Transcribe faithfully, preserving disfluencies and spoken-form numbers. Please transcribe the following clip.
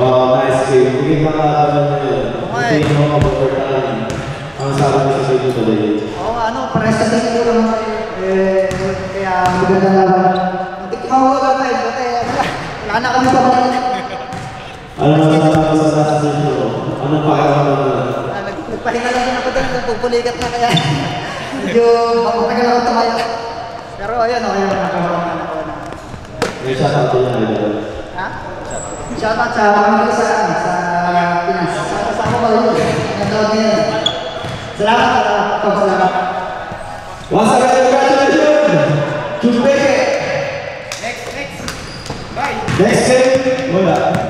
Wow, nice game. Hindi ka makakaroon na yun. Hindi mo makaportahan. Ang sabi ko sa sa'yo today. Oo, ano, pares kasi siguro naman kayo. Eh, kaya maganda naman. Matikman ko lang tayo. Wala na kami pa ba? Ano naman sa mga sa sa'yo? Anong pakakaroon na? Nagpahinga lang din ako doon. Nagpupulikat na kaya. Medyo matagal ako tumayo. Pero ayun, okay naman nakakaroon na ako na. May shoutout din na idol. Ha? Shoutout sa pamilya ko sa sa Pinas. Kasama ko yun. Nagtawag niya. Salamat, salamat. Salamat. Once again, congratulations! Chupeke! Next, next. Bye. Next game, wala.